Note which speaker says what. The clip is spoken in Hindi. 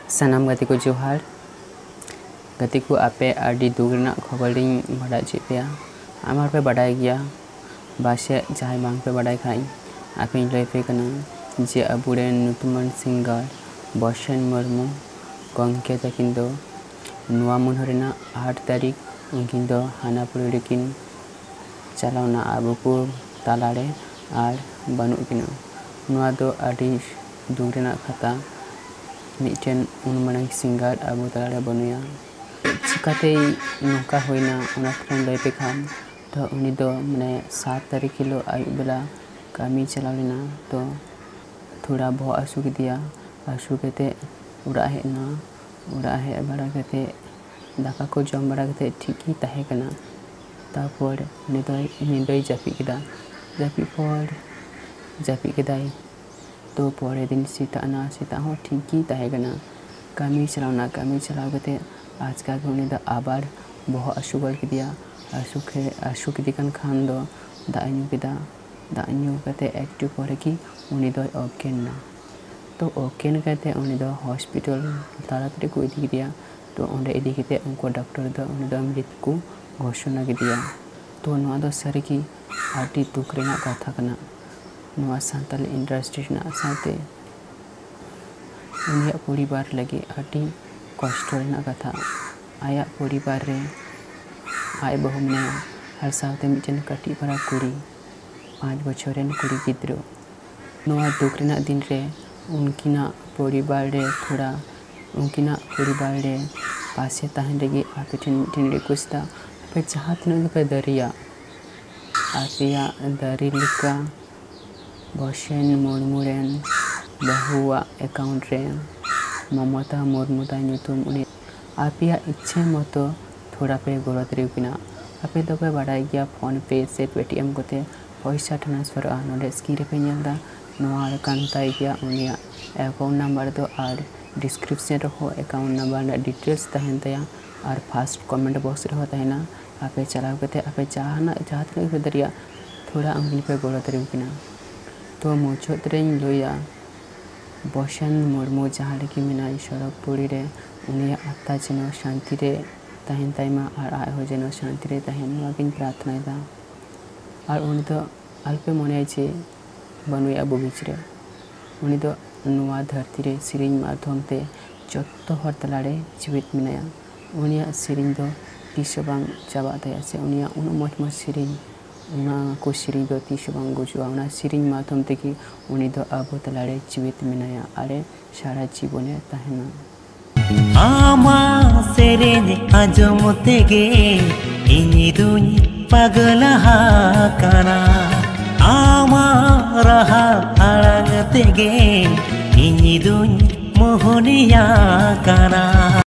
Speaker 1: सानाम गति को जोहार गति को आपे आदि दुगना खबरिंग बड़ा पे आमार पे बड़ा गया बासे जहां बांग पे बड़ा खाई आपे लैपे कना जे अबुरे नुतुमान सिंगर बसेन मुर्मू गंके तकिन दो नुआ मनहरेना 8 तारीख उनकिन दो हानापुरी रेकिन चलावना आबुको तालारे आर बानु किना नुआ दो आदि दुगना खाता मिटेन उनमानांग सिंगर आबु तालारे बनुया चिकाते नौका होइना उना फ्रेंड लैपे खान तो उनी दो माने 7 तारीख किलो आयु बेला कामी चलाव लेना तो थोड़ा बहु आसु के दिया आसु केते उड़ा हेना उड़ा हे बड़ा केते दाका को जम बड़ा केते ठीक ही ताहे कना तापर निदय जापि केदा जापि केदाई तो परे दिन सीता हो ठीक ही ताहे कना कामी चलाव केते आज का उनी दा आबार बहु आसु गल के दिया आसु के दिकन खान दो दाइनु केदा दाइनु केते एक्टिव परे की उनी दो ओकेन ना तो ओकेन कहते उनी दो हॉस्पिटल तारातरी को इदी दिया तो उन्हें इदी केते उनको डॉक्टर दो उनी दो मृत्यु को घोषणा के दिया तो नवा दो सारी की आटी दुखरेना कथा कना नवा सांताल इंडस्ट्री ना साथे उनिया परिवार लगे आटी कष्ट रेना कथा आया परिवार रे आय बहु मने हर साथे मिटन कटी परा कुड़ी 5 बछरेन कुड़ी गिद्रो नवा दुख रेना दिन रे उनकिना परिवार रे थोड़ा उनकिना परिवार रे पासे ताहन लगी आपे ठिन रिक्वेस्ट पे चाहत न पे दरिया आपिया दरी लिका बसेन मुरमुरेन बहुआ अकाउंट रे ममता मुर्मुता नुतुम उनी आपिया इच्छा मतो थोड़ा पे गलत रिकिना आपे तो पे बड़ा गया फोन पे से पेटीएम कोते पैसा ट्रांसफर आ नोडे स्क्रीन पे नेलदा नोआ कांताई गया उनिया अकाउंट नंबर तो आर डिस्क्रिप्शन रहो अकाउंट नंबर ना डिटेल्स तहन तया और फर्स्ट कमेंट बॉक्स रहो तहना आपे चलाव केते आपे चाहत नहीं दरिया थोड़ा अंगिन पे गलत रिकिना तो मुचत रे लोया बसेन मुर्मू जहाँ की मेना सड़क पुरी रे उनिया आत्मा जेनो शांति रे तहन ताइमा और आय हो जेनो शांति रे तहन नोगिन प्रार्थना दा और उनी तो अल्पे मने छे बनुया बीच रे उनी तो नुआ धरती रे सिरिंग माध्यम ते जत्तो हर तलारे जीवित मेनाया उनिया सिरिंग दो तीसबांग चाबा ताया से उनिया उन मत सिरिंग उना को सिरिंग दो तीसबांग गुजुआ उना सिरिंग माध्यम ते की उनी दो आबो तलारे जीवित मेनाया आरे सारा जीवने ताहेना
Speaker 2: आमा सेरेन आजम तेगे इनी दुन पागल हाकाना आमा रहा आड़ंग तेगे इनी दुन मोहनिया काना।